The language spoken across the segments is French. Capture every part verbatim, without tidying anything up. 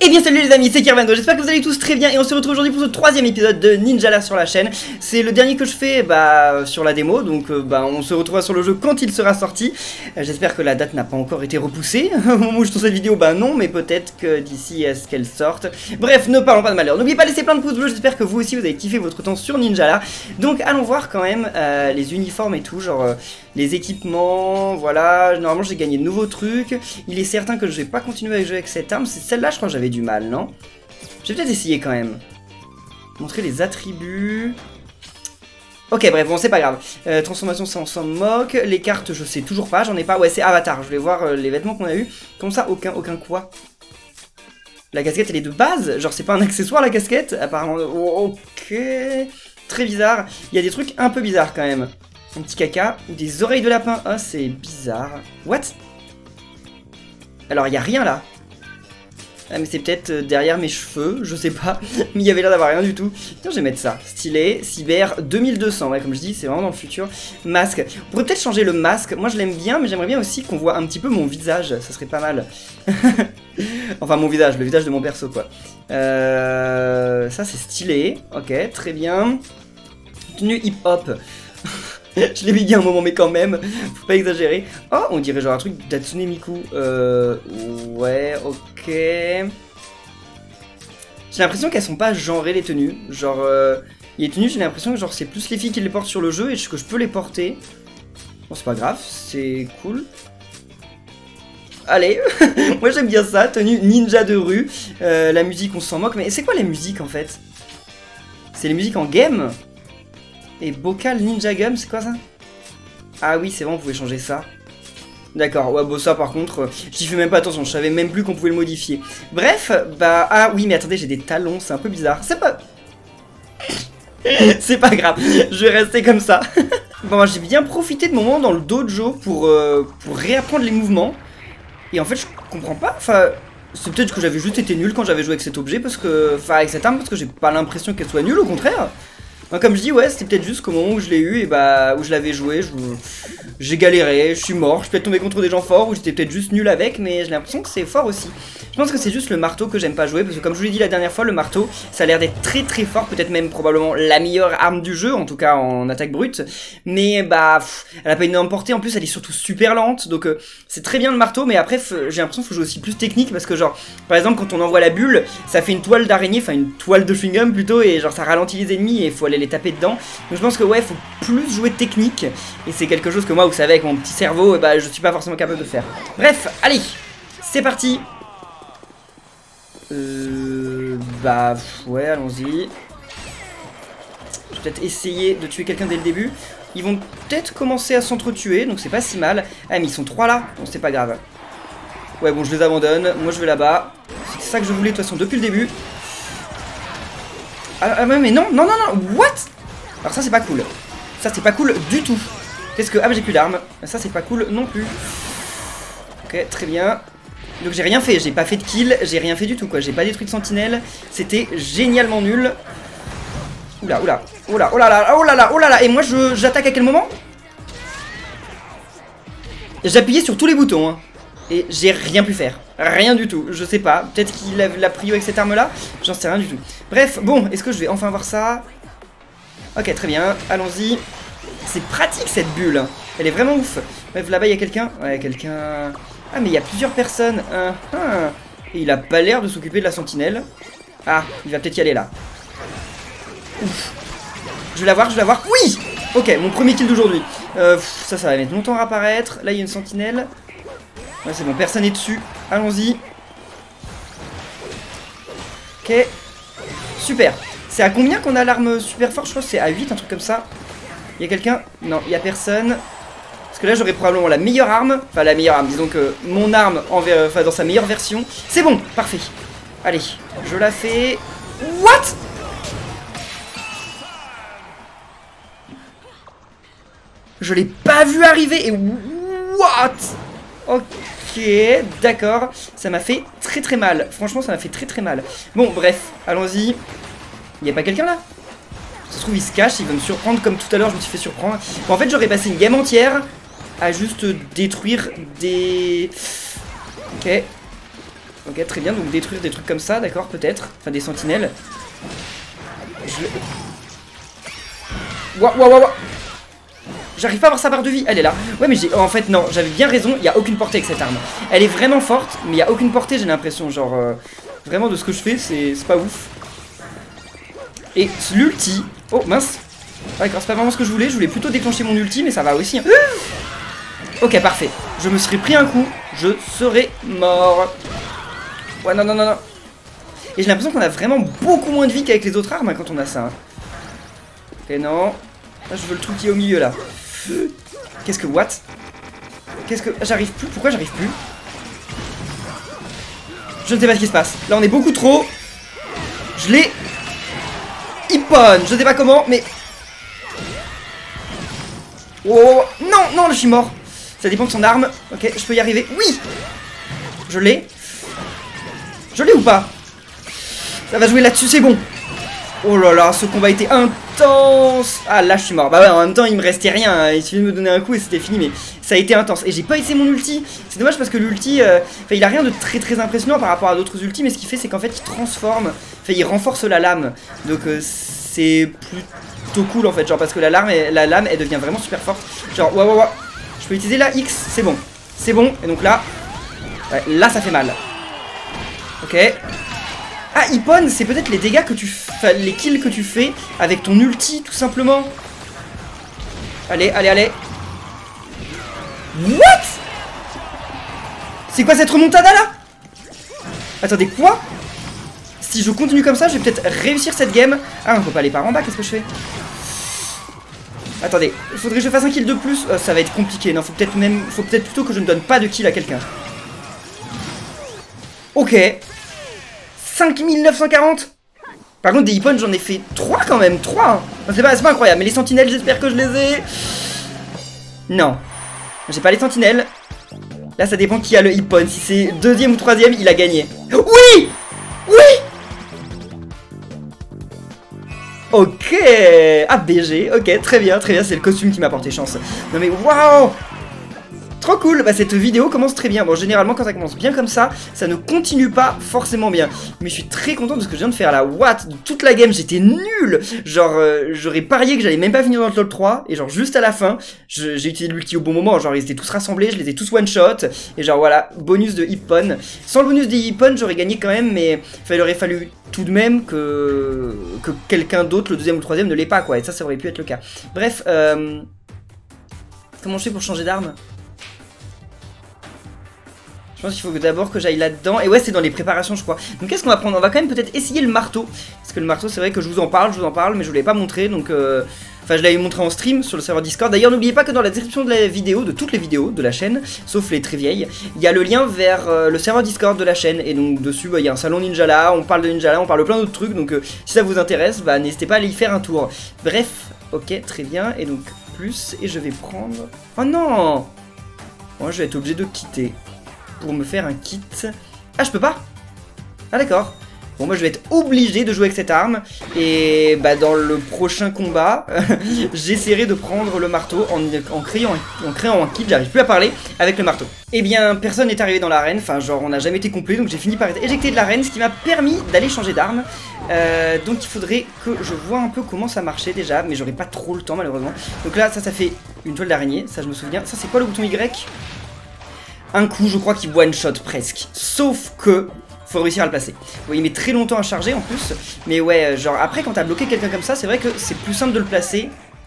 Eh bien salut les amis, c'est Kervando, j'espère que vous allez tous très bien et on se retrouve aujourd'hui pour ce troisième épisode de Ninjala sur la chaîne. C'est le dernier que je fais bah, sur la démo, donc euh, bah, on se retrouvera sur le jeu quand il sera sorti. euh, J'espère que la date n'a pas encore été repoussée, au moment où je tourne cette vidéo, bah non, mais peut-être que d'ici à ce qu'elle sorte. Bref, ne parlons pas de malheur, n'oubliez pas de laisser plein de pouces bleus, j'espère que vous aussi vous avez kiffé votre temps sur Ninjala. Donc allons voir quand même euh, les uniformes et tout, genre euh, les équipements, voilà. Normalement j'ai gagné de nouveaux trucs, il est certain que je vais pas continuer à jouer avec cette arme, c'est celle-là je crois que j'avais du mal, non? Je vais peut-être essayer quand même. Montrer les attributs. Ok, bref, bon, c'est pas grave. Euh, transformation, ça on s'en moque. Les cartes, je sais toujours pas, j'en ai pas. Ouais, c'est avatar. Je voulais voir euh, les vêtements qu'on a eu. Comment ça, aucun, aucun quoi? La casquette, elle est de base? Genre, c'est pas un accessoire la casquette? Apparemment. Oh, ok. Très bizarre. Il y a des trucs un peu bizarres quand même. Un petit caca. Ou des oreilles de lapin. Ah, c'est bizarre. What? Alors, il y a rien là. Ah mais c'est peut-être derrière mes cheveux, je sais pas, mais il y avait l'air d'avoir rien du tout. Tiens, je vais mettre ça, stylé, cyber deux mille deux cents, ouais comme je dis, c'est vraiment dans le futur. Masque, on pourrait peut-être changer le masque, moi je l'aime bien, mais j'aimerais bien aussi qu'on voit un petit peu mon visage, ça serait pas mal. Enfin mon visage, le visage de mon perso quoi. Euh... Ça c'est stylé, ok, très bien. Tenue hip-hop. Je l'ai mis bien un moment, mais quand même, faut pas exagérer. Oh, on dirait genre un truc d'Hatsune Miku. Euh. Ouais, ok. J'ai l'impression qu'elles sont pas genrées les tenues. Genre, euh, les tenues, j'ai l'impression que genre c'est plus les filles qui les portent sur le jeu et que je peux les porter. Bon, c'est pas grave, c'est cool. Allez, moi j'aime bien ça, tenue ninja de rue. Euh, la musique, on s'en moque, mais c'est quoi les musiques en fait? C'est les musiques en game? Et Bocal Ninja Gum, c'est quoi ça? Ah oui, c'est bon, vous pouvez changer ça. D'accord, ouais, bon ça par contre, j'y fais même pas attention, je savais même plus qu'on pouvait le modifier. Bref, bah, ah oui, mais attendez, j'ai des talons, c'est un peu bizarre. C'est pas... c'est pas grave, je vais rester comme ça. Bon, moi j'ai bien profité de mon moment dans le dojo pour, euh, pour réapprendre les mouvements. Et en fait, je comprends pas, enfin... C'est peut-être que j'avais juste été nul quand j'avais joué avec cet objet, parce que... Enfin, avec cette arme, parce que j'ai pas l'impression qu'elle soit nulle, au contraire. Comme je dis, ouais, c'était peut-être juste qu'au moment où je l'ai eu, et bah, où je l'avais joué, j'ai galéré, je suis mort, je suis peut-être tombé contre des gens forts, ou j'étais peut-être juste nul avec, mais j'ai l'impression que c'est fort aussi. Je pense que c'est juste le marteau que j'aime pas jouer, parce que comme je vous l'ai dit la dernière fois, le marteau, ça a l'air d'être très très fort, peut-être même probablement la meilleure arme du jeu, en tout cas en attaque brute, mais bah, pff, elle a pas une énorme portée, en plus elle est surtout super lente, donc euh, c'est très bien le marteau, mais après j'ai l'impression qu'il faut jouer aussi plus technique, parce que genre, par exemple, quand on envoie la bulle, ça fait une toile d'araignée, enfin une toile de chewing-gum plutôt, et genre ça ralentit les ennemis, et il faut aller les taper dedans. Donc je pense que ouais, faut plus jouer technique, et c'est quelque chose que moi, vous savez, avec mon petit cerveau, et bah je suis pas forcément capable de faire. Bref, allez, c'est parti. Euh... Bah ouais, allons-y. Je vais peut-être essayer de tuer quelqu'un dès le début. Ils vont peut-être commencer à s'entretuer, donc c'est pas si mal. Ah mais ils sont trois là, bon c'est pas grave. Ouais bon, je les abandonne, moi je vais là-bas. C'est ça que je voulais de toute façon depuis le début. Ah, ah mais non, non, non, non, what? Alors ça c'est pas cool. Ça c'est pas cool du tout. Qu'est-ce que... Ah mais j'ai plus d'armes. Ça c'est pas cool non plus. Ok, très bien. Donc j'ai rien fait, j'ai pas fait de kill, j'ai rien fait du tout quoi. J'ai pas détruit de sentinelle. C'était génialement nul. Oula, oula, oula, oh là là, oh là là, oh là là. Et moi je j'attaque à quel moment? J'appuyais sur tous les boutons hein. Et j'ai rien pu faire. Rien du tout, je sais pas. Peut-être qu'il l'a prio avec cette arme là. J'en sais rien du tout. Bref, bon, est-ce que je vais enfin voir ça? Ok, très bien, allons-y. C'est pratique cette bulle. Elle est vraiment ouf. Bref, là-bas il y a quelqu'un. Ouais, quelqu'un... Ah, mais il y a plusieurs personnes. Uh -huh. Et il a pas l'air de s'occuper de la sentinelle. Ah, il va peut-être y aller là. Ouf. Je vais la voir, je vais la voir. Oui! Ok, mon premier kill d'aujourd'hui. Euh, ça, ça va mettre longtemps à apparaître. Là, il y a une sentinelle. Ouais, c'est bon, personne n'est dessus. Allons-y. Ok. Super. C'est à combien qu'on a l'arme super forte? Je crois que c'est à huit, un truc comme ça. Il y a quelqu'un? Non, il y a personne. Parce que là, j'aurais probablement la meilleure arme. Enfin, la meilleure arme. Disons que mon arme en enfin, dans sa meilleure version. C'est bon, parfait. Allez, je la fais. What? Je l'ai pas vu arriver. Et what? Ok, d'accord. Ça m'a fait très très mal. Franchement, ça m'a fait très très mal. Bon, bref, allons-y. Il n'y a pas quelqu'un là? Ça se trouve, il se cache, il va me surprendre comme tout à l'heure, je me suis fait surprendre. Bon, en fait, j'aurais passé une game entière à juste détruire des... Ok. Ok, très bien, donc détruire des trucs comme ça, d'accord, peut-être. Enfin, des sentinelles. Je... Waouh, waouh, waouh. J'arrive pas à avoir sa barre de vie, elle est là. Ouais, mais j'ai... Oh, en fait, non, j'avais bien raison, il n'y a aucune portée avec cette arme. Elle est vraiment forte, mais il n'y a aucune portée, j'ai l'impression. Genre, euh, vraiment, de ce que je fais, c'est pas ouf. Et l'ulti... Oh, mince. Ah, d'accord, c'est pas vraiment ce que je voulais. Je voulais plutôt déclencher mon ulti, mais ça va aussi. Hein. Ok, parfait. Je me serais pris un coup, je serais mort. Ouais, non, non, non, non. Et j'ai l'impression qu'on a vraiment beaucoup moins de vie qu'avec les autres armes hein, quand on a ça. Hein. Ok, non. Là, je veux le truc qui est au milieu, là. Qu'est-ce que... What? Qu'est-ce que... J'arrive plus. Pourquoi j'arrive plus? Je ne sais pas ce qui se passe. Là, on est beaucoup trop. Je l'ai... Hippon. Je sais pas comment, mais... Oh, non, non, je suis mort. Ça dépend de son arme. Ok, je peux y arriver. Oui. Je l'ai. Je l'ai ou pas? Ça va jouer là-dessus, c'est bon. Oh là là, ce combat était intense. Ah là, je suis mort. Bah ouais, en même temps, il me restait rien. Il suffit de me donner un coup et c'était fini. Mais ça a été intense. Et j'ai pas essayé mon ulti. C'est dommage parce que l'ulti, euh, il a rien de très très impressionnant par rapport à d'autres ultis. Mais ce qu'il fait, c'est qu'en fait, il transforme. Enfin, il renforce la lame. Donc euh, c'est plutôt cool en fait. Genre parce que la lame, elle, la lame, elle devient vraiment super forte. Genre, ouais, ouais, ouais. Je peux utiliser la X. C'est bon. C'est bon. Et donc là, ouais, là, ça fait mal. Ok. Ah, Hippon, c'est peut-être les dégâts que tu fais, les kills que tu fais avec ton ulti, tout simplement. Allez, allez, allez. What? C'est quoi cette remontada là? Attendez, quoi? Si je continue comme ça, je vais peut-être réussir cette game. Ah, on peut pas aller par en bas, qu'est-ce que je fais? Attendez, il faudrait que je fasse un kill de plus. Oh, ça va être compliqué, non, faut peut-être même, faut peut-être plutôt que je ne donne pas de kill à quelqu'un. Ok. cinq mille neuf cent quarante. Par contre des hippons j'en ai fait trois quand même. trois hein. C'est pas, pas incroyable. Mais les sentinelles j'espère que je les ai. Non. J'ai pas les sentinelles. Là ça dépend qui a le hippon. Si c'est deuxième ou troisième il a gagné. Oui. Oui. Ok. Ah B G. Ok très bien très bien. C'est le costume qui m'a porté chance. Non mais waouh. Trop cool, bah cette vidéo commence très bien. Bon, généralement quand ça commence bien comme ça, ça ne continue pas forcément bien. Mais je suis très content de ce que je viens de faire là. What? Toute la game, j'étais nul. Genre, euh, j'aurais parié que j'allais même pas finir dans le top trois. Et genre, juste à la fin, j'ai utilisé l'ulti au bon moment. Genre, ils étaient tous rassemblés, je les ai tous one shot. Et genre, voilà, bonus de Hippon. Sans le bonus de Hippon, j'aurais gagné quand même. Mais enfin, il aurait fallu tout de même que, que quelqu'un d'autre, le deuxième ou le troisième, ne l'ait pas quoi. Et ça, ça aurait pu être le cas. Bref, euh... comment je fais pour changer d'arme? Je pense qu'il faut d'abord que j'aille là-dedans. Et ouais, c'est dans les préparations, je crois. Donc qu'est-ce qu'on va prendre? On va quand même peut-être essayer le marteau. Parce que le marteau, c'est vrai que je vous en parle, je vous en parle, mais je vous l'ai pas montré. Donc, euh... enfin, je l'avais montré en stream sur le serveur Discord. D'ailleurs, n'oubliez pas que dans la description de la vidéo, de toutes les vidéos de la chaîne, sauf les très vieilles, il y a le lien vers euh, le serveur Discord de la chaîne. Et donc, dessus, bah, il y a un salon Ninjala, on parle de Ninjala, on parle de plein d'autres trucs. Donc, euh, si ça vous intéresse, bah, n'hésitez pas à aller y faire un tour. Bref, ok, très bien. Et donc, plus, et je vais prendre... Oh non! Moi, je vais être obligé de quitter pour me faire un kit. Ah, je peux pas? Ah, d'accord. Bon, moi, je vais être obligé de jouer avec cette arme. Et bah, dans le prochain combat, j'essaierai de prendre le marteau en, en, créant, en créant un kit. J'arrive plus à parler avec le marteau. Eh bien, personne n'est arrivé dans l'arène. Enfin, genre, on n'a jamais été complet. Donc, j'ai fini par être éjecté de l'arène, ce qui m'a permis d'aller changer d'arme. Euh, donc, il faudrait que je vois un peu comment ça marchait déjà. Mais j'aurais pas trop le temps, malheureusement. Donc là, ça, ça fait une toile d'araignée. Ça, je me souviens. Ça, c'est quoi le bouton Y? Un coup, je crois qu'il one-shot presque. Sauf que, faut réussir à le placer. Bon, il met très longtemps à charger en plus. Mais ouais, genre après, quand t'as bloqué quelqu'un comme ça, c'est vrai que c'est plus simple de le placer.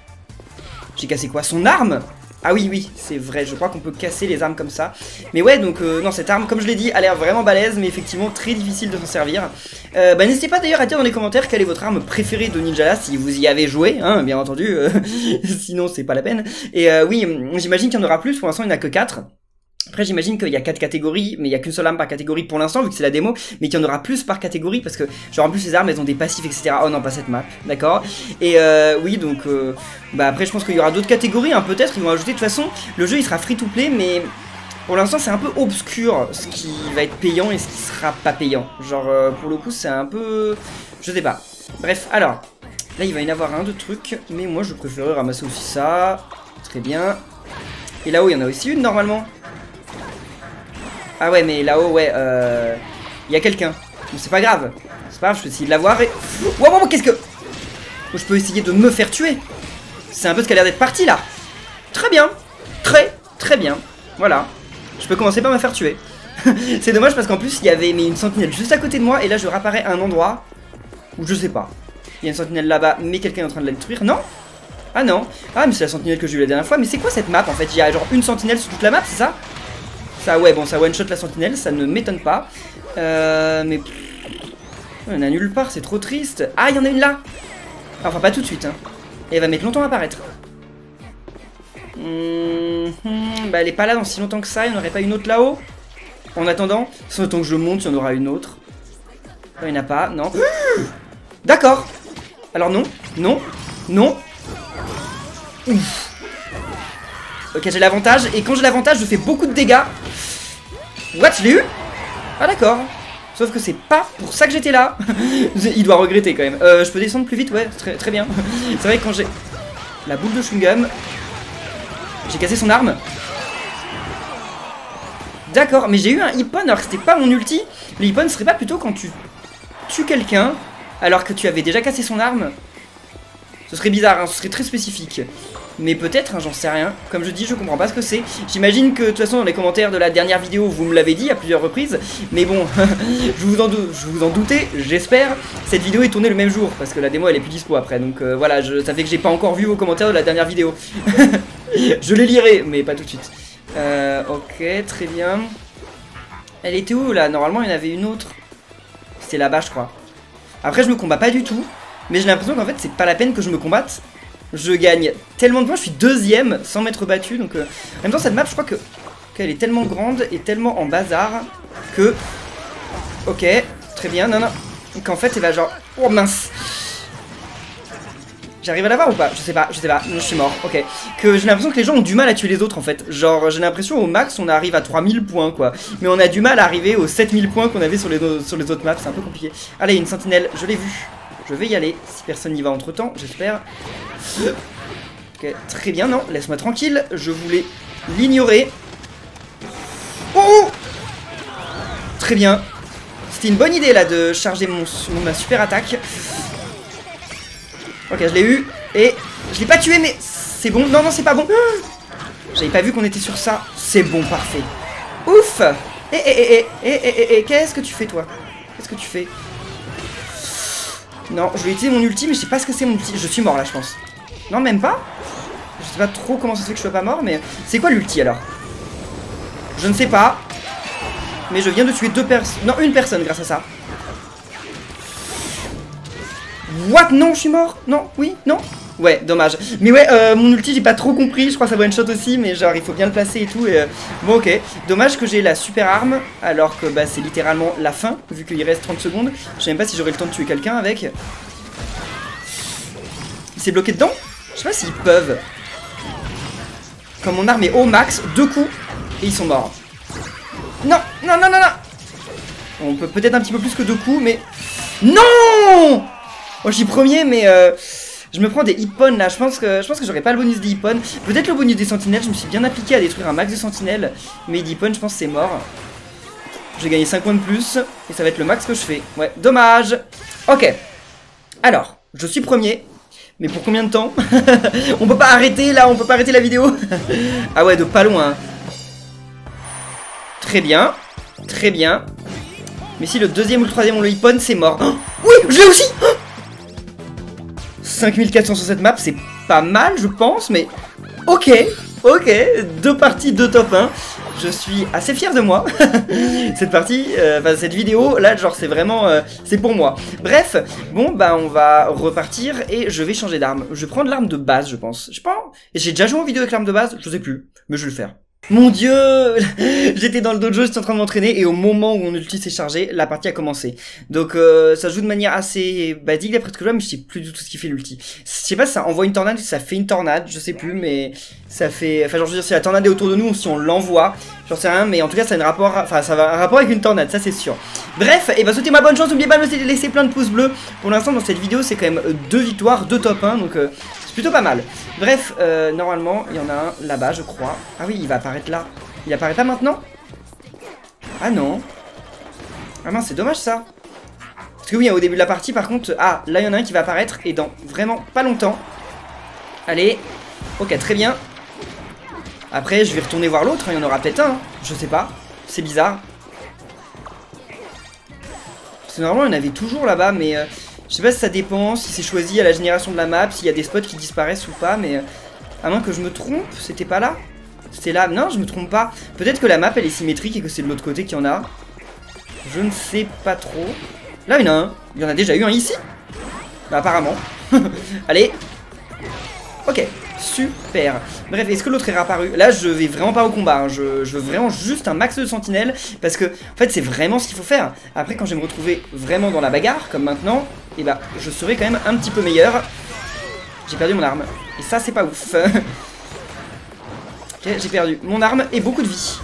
J'ai cassé quoi? Son arme? Ah oui, oui, c'est vrai. Je crois qu'on peut casser les armes comme ça. Mais ouais, donc, euh, non, cette arme, comme je l'ai dit, a l'air vraiment balèze, mais effectivement très difficile de s'en servir. Euh, bah, n'hésitez pas d'ailleurs à dire dans les commentaires quelle est votre arme préférée de Ninjala, si vous y avez joué, hein, bien entendu. Euh, sinon, c'est pas la peine. Et euh, oui, j'imagine qu'il y en aura plus. Pour l'instant, il n'y en a que quatre. Après j'imagine qu'il y a quatre catégories, mais il y a qu'une seule arme par catégorie pour l'instant vu que c'est la démo, mais qu'il y en aura plus par catégorie parce que genre en plus les armes elles ont des passifs et cetera. Oh non pas cette map, d'accord. Et euh, oui donc euh, bah après je pense qu'il y aura d'autres catégories hein, peut-être ils vont ajouter. De toute façon le jeu il sera free to play mais pour l'instant c'est un peu obscur ce qui va être payant et ce qui sera pas payant. Genre euh, pour le coup c'est un peu... je sais pas. Bref alors là il va y en avoir un de trucs mais moi je préférerais ramasser aussi ça. Très bien. Et là-haut il y en a aussi une normalement. Ah ouais mais là-haut ouais euh... Il y a quelqu'un. Mais c'est pas grave. C'est pas grave, je peux essayer de l'avoir et... Wow, wow, qu'est-ce que... Je peux essayer de me faire tuer. C'est un peu ce qui a l'air d'être parti là. Très bien. Très, très bien. Voilà. Je peux commencer par me faire tuer. C'est dommage parce qu'en plus il y avait mais une sentinelle juste à côté de moi. Et là je réapparais à un endroit où je sais pas. Il y a une sentinelle là-bas mais quelqu'un est en train de la détruire. Non? Ah non. Ah mais c'est la sentinelle que j'ai eu la dernière fois. Mais c'est quoi cette map en fait? Il y a genre une sentinelle sur toute la map, c'est ça? Ça ouais bon ça one shot la sentinelle. Ça ne m'étonne pas. Euh mais... Il y en a nulle part, c'est trop triste. Ah il y en a une là. Enfin pas tout de suite hein. Et elle va mettre longtemps à apparaître. Mmh, mmh, bah elle est pas là dans si longtemps que ça. Il n'y en aurait pas une autre là-haut? En attendant, sans le temps que je monte, il y en aura une autre. Il n'y en a pas, non. D'accord. Alors non, non, non. Ouf. Ok, j'ai l'avantage. Et quand j'ai l'avantage, je fais beaucoup de dégâts. What, je l'ai eu? Ah d'accord. Sauf que c'est pas pour ça que j'étais là. Il doit regretter quand même. Euh, je peux descendre plus vite, ouais, très, très bien. C'est vrai que quand j'ai la boule de chewing-gum, j'ai cassé son arme. D'accord, mais j'ai eu un hippon alors que c'était pas mon ulti. Le hippon serait pas plutôt quand tu tues quelqu'un alors que tu avais déjà cassé son arme? Ce serait bizarre, hein, ce serait très spécifique. Mais peut-être, hein, j'en sais rien. Comme je dis, je comprends pas ce que c'est. J'imagine que de toute façon dans les commentaires de la dernière vidéo vous me l'avez dit à plusieurs reprises. Mais bon, je, vous en je vous en doutais, j'espère. Cette vidéo est tournée le même jour parce que la démo elle est plus dispo après. Donc euh, voilà, je, ça fait que j'ai pas encore vu vos commentaires de la dernière vidéo. Je les lirai, mais pas tout de suite. Euh, ok, très bien. Elle était où là? Normalement il y en avait une autre. C'était là-bas je crois. Après je me combats pas du tout. Mais j'ai l'impression qu'en fait c'est pas la peine que je me combatte. Je gagne tellement de points, je suis deuxième sans m'être battu. Donc euh... en même temps cette map je crois que qu'elle est tellement grande et tellement en bazar que... Ok, très bien, non non. Qu'en fait elle va genre... Oh mince. J'arrive à l'avoir ou pas? Je sais pas, je sais pas, je suis mort, ok. Que j'ai l'impression que les gens ont du mal à tuer les autres en fait. Genre j'ai l'impression au max on arrive à trois mille points quoi. Mais on a du mal à arriver aux sept mille points qu'on avait sur les, sur les autres maps, c'est un peu compliqué. Allez, une sentinelle, je l'ai vue. Je vais y aller, si personne n'y va entre temps, j'espère. Ok, très bien, non, laisse-moi tranquille, je voulais l'ignorer. Oh! Très bien. C'était une bonne idée là de charger mon, mon, ma super attaque. Ok, je l'ai eu. Et je l'ai pas tué, mais c'est bon. Non, non, c'est pas bon. J'avais pas vu qu'on était sur ça. C'est bon, parfait. Ouf. Eh, eh, eh, eh, eh, eh, eh, eh. Qu'est-ce que tu fais, toi? Qu'est-ce que tu fais? Non, je vais utiliser mon ulti, mais je sais pas ce que c'est mon ulti. Je suis mort, là, je pense. Non, même pas. Je sais pas trop comment ça se fait que je sois pas mort, mais... C'est quoi l'ulti, alors? Je ne sais pas. Mais je viens de tuer deux personnes. Non, une personne grâce à ça. What? Non, je suis mort? Non? Oui? Non? Ouais, dommage. Mais ouais, euh, mon ulti, j'ai pas trop compris. Je crois que ça one shot aussi, mais genre, il faut bien le placer et tout. Et, euh... Bon, ok. Dommage que j'ai la super arme, alors que bah, c'est littéralement la fin, vu qu'il reste trente secondes. Je sais même pas si j'aurai le temps de tuer quelqu'un avec. Il s'est bloqué dedans? Je sais pas s'ils peuvent. Comme mon arme est au max, deux coups, et ils sont morts. Non, non, non, non, non. On peut peut-être un petit peu plus que deux coups, mais... Non! Moi, je suis premier, mais... Euh... Je me prends des hippons là, je pense que je pense que j'aurais pas le bonus des hippons. Peut-être le bonus des sentinelles, je me suis bien appliqué à détruire un max de sentinelles. Mais d'hippons, je pense que c'est mort. J'ai gagné cinq points de plus. Et ça va être le max que je fais. Ouais, dommage. Ok. Alors, je suis premier. Mais pour combien de temps? On peut pas arrêter là, on peut pas arrêter la vidéo. Ah ouais, de pas loin. Très bien. Très bien. Mais si le deuxième ou le troisième ont le hippon, c'est mort. Oh oui, je l'ai aussi. Oh cinq mille quatre cents sur cette map, c'est pas mal, je pense, mais... Ok, ok, deux parties, deux top un. Je suis assez fier de moi. Cette partie, euh, enfin, cette vidéo, là, genre, c'est vraiment... Euh, c'est pour moi. Bref, bon, bah, on va repartir et je vais changer d'arme. Je vais prendre l'arme de base, je pense. Je pense... Et j'ai déjà joué en vidéo avec l'arme de base, je sais plus, mais je vais le faire. Mon dieu. J'étais dans le dojo, j'étais en train de m'entraîner et au moment où mon ulti s'est chargé, la partie a commencé. Donc euh, ça joue de manière assez basique d'après ce que je vois, mais je sais plus du tout ce qui fait l'ulti. Je sais pas si ça envoie une tornade, si ça fait une tornade, je sais plus, mais ça fait... Enfin genre je veux dire si la tornade est autour de nous, si on l'envoie, j'en sais rien, mais en tout cas ça a un rapport, enfin ça va un rapport avec une tornade, ça c'est sûr. Bref, et bah souhaitez-moi bonne chance, n'oubliez pas de me laisser plein de pouces bleus. Pour l'instant dans cette vidéo c'est quand même deux victoires, deux top un, donc... Euh, plutôt pas mal. Bref, euh, normalement, il y en a un là-bas, je crois. Ah oui, il va apparaître là. Il apparaît pas maintenant? Ah non. Ah mince, c'est dommage ça. Parce que oui, au début de la partie, par contre... Ah, là, il y en a un qui va apparaître, et dans vraiment pas longtemps. Allez. Ok, très bien. Après, je vais retourner voir l'autre, hein. Il y en aura peut-être un, hein. Je sais pas. C'est bizarre. Parce que normalement, il y en avait toujours là-bas, mais... Euh, je sais pas si ça dépend, si c'est choisi à la génération de la map, s'il y a des spots qui disparaissent ou pas, mais... Euh, à moins que je me trompe, c'était pas là? C'était là? Non, je me trompe pas. Peut-être que la map, elle est symétrique et que c'est de l'autre côté qu'il y en a. Je ne sais pas trop. Là, il y en a un. Il y en a déjà eu un ici. Bah, apparemment. Allez. Ok. Super. Bref, est-ce que l'autre est réapparu? Là, je vais vraiment pas au combat. Hein. Je, je veux vraiment juste un max de sentinelles. Parce que, en fait, c'est vraiment ce qu'il faut faire. Après, quand je vais me retrouver vraiment dans la bagarre, comme maintenant, et bah, je serai quand même un petit peu meilleur. J'ai perdu mon arme. Et ça, c'est pas ouf. Ok, j'ai perdu mon arme et beaucoup de vie.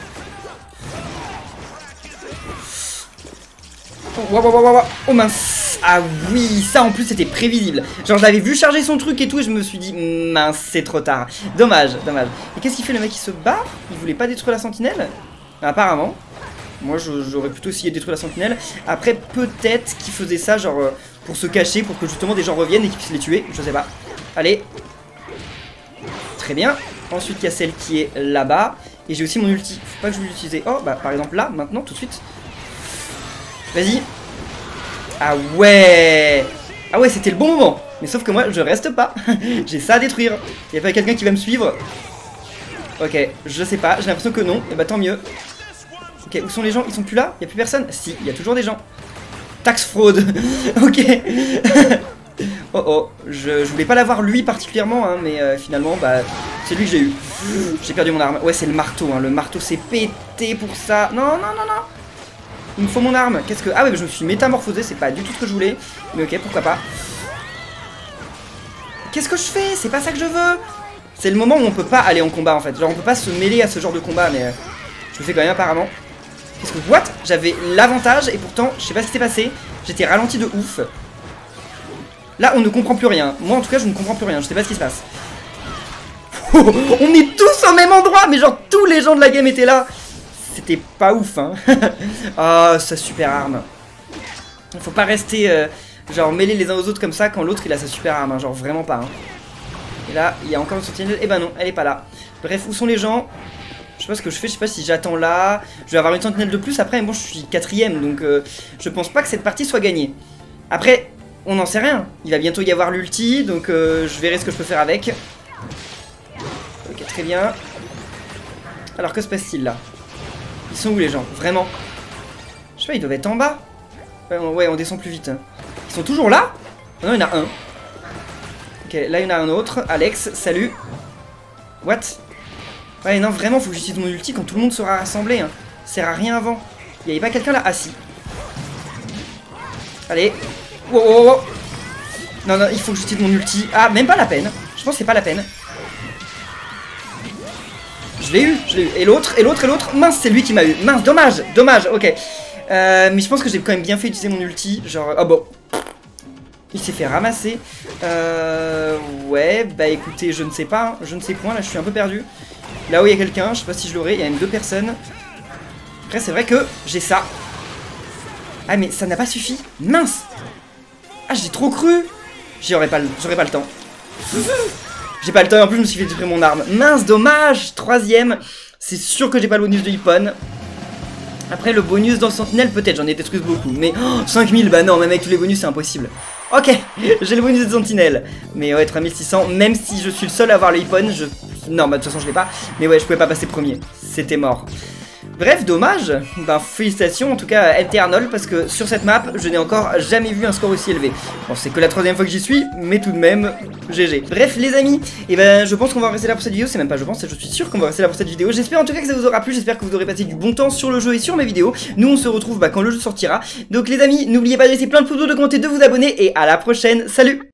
Oh, wow, wow, wow, wow. Oh mince. Ah oui, ça en plus c'était prévisible. Genre je l'avais vu charger son truc et tout et je me suis dit mince, c'est trop tard. Dommage, dommage. Et qu'est-ce qu'il fait le mec? Il se barre? Il voulait pas détruire la sentinelle? Apparemment. Moi j'aurais plutôt essayé de détruire la sentinelle. Après peut-être qu'il faisait ça genre euh, pour se cacher, pour que justement des gens reviennent et qu'ils puissent les tuer. Je sais pas. Allez. Très bien. Ensuite il y a celle qui est là-bas. Et j'ai aussi mon ulti. Faut pas que je l'utilise. Oh bah par exemple là, maintenant, tout de suite. Vas-y. Ah ouais. Ah ouais, c'était le bon moment. Mais sauf que moi, je reste pas. J'ai ça à détruire. Il y a pas quelqu'un qui va me suivre? Ok, je sais pas. J'ai l'impression que non. Et bah tant mieux. Ok, où sont les gens? Ils sont plus là? Il y a plus personne? Si, il y a toujours des gens. Taxe fraude. Ok. Oh oh. Je, je voulais pas l'avoir lui particulièrement, hein, mais euh, finalement, bah, c'est lui que j'ai eu. J'ai perdu mon arme. Ouais, c'est le marteau. Hein. Le marteau s'est pété pour ça. Non, non, non, non. Il me faut mon arme. Qu'est-ce que... Ah ouais, bah je me suis métamorphosé. C'est pas du tout ce que je voulais. Mais ok, pourquoi pas. Qu'est-ce que je fais? C'est pas ça que je veux. C'est le moment où on peut pas aller en combat en fait. Genre on peut pas se mêler à ce genre de combat. Mais euh, je le fais quand même apparemment. Qu'est-ce que... What? J'avais l'avantage et pourtant, je sais pas ce qui s'est passé. J'étais ralenti de ouf. Là, on ne comprend plus rien. Moi en tout cas, je ne comprends plus rien. Je sais pas ce qui se passe. On est tous au même endroit. Mais genre tous les gens de la game étaient là. C'était pas ouf, hein. Ah, oh, sa super arme. Faut pas rester, euh, genre, mêler les uns aux autres comme ça quand l'autre il a sa super arme, hein. Genre, vraiment pas, hein. Et là, il y a encore une sentinelle. Et bah non, elle est pas là. Bref, où sont les gens? Je sais pas ce que je fais, je sais pas si j'attends là. Je vais avoir une sentinelle de plus après, bon, je suis quatrième, donc euh, je pense pas que cette partie soit gagnée. Après, on n'en sait rien. Il va bientôt y avoir l'ulti, donc euh, je verrai ce que je peux faire avec. Ok, très bien. Alors, que se passe-t-il là? Ils sont où les gens? Vraiment? Je sais pas, ils doivent être en bas. Ouais, on, ouais, on descend plus vite. Ils sont toujours là? Oh non, il y en a un. Ok, là il y en a un autre. Alex, salut. What? Ouais, non, vraiment, faut que j'utilise mon ulti quand tout le monde sera rassemblé. Hein. Ça sert à rien avant. Il y avait pas quelqu'un là? Ah si. Allez. Oh, oh, oh. Non, non, il faut que j'utilise mon ulti. Ah, même pas la peine. Je pense que c'est pas la peine. Je l'ai eu, je l'ai eu. Et l'autre, et l'autre, et l'autre. Mince, c'est lui qui m'a eu. Mince, dommage, dommage, ok. Euh, mais je pense que j'ai quand même bien fait utiliser mon ulti. Genre, oh bon. Il s'est fait ramasser. Euh, ouais, bah écoutez, je ne sais pas. Hein, je ne sais point, là je suis un peu perdu. Là où il y a quelqu'un, je sais pas si je l'aurai. Il y a même deux personnes. Après, c'est vrai que j'ai ça. Ah, mais ça n'a pas suffi. Mince. Ah, j'ai trop cru. J'aurais pas, j'aurais pas le temps. J'ai pas le temps et en plus je me suis fait détruire mon arme. Mince, dommage. Troisième. C'est sûr que j'ai pas le bonus de Hippon. Après le bonus dans le sentinelle peut-être, j'en ai détruit beaucoup. Mais oh, cinq mille, bah non, même avec tous les bonus c'est impossible. Ok, j'ai le bonus de sentinelle. Mais ouais, trois mille six cents, même si je suis le seul à avoir le Hippon, je... Non, bah de toute façon je l'ai pas. Mais ouais, je pouvais pas passer premier. C'était mort. Bref, dommage. Ben félicitations en tout cas à Eternal parce que sur cette map, je n'ai encore jamais vu un score aussi élevé. Bon, c'est que la troisième fois que j'y suis, mais tout de même, G G. Bref, les amis, et ben je pense qu'on va rester là pour cette vidéo. C'est même pas je pense, je suis sûr qu'on va rester là pour cette vidéo. J'espère en tout cas que ça vous aura plu. J'espère que vous aurez passé du bon temps sur le jeu et sur mes vidéos. Nous, on se retrouve bah, quand le jeu sortira. Donc les amis, n'oubliez pas de laisser plein de pouces bleus, de commenter, de vous abonner et à la prochaine. Salut!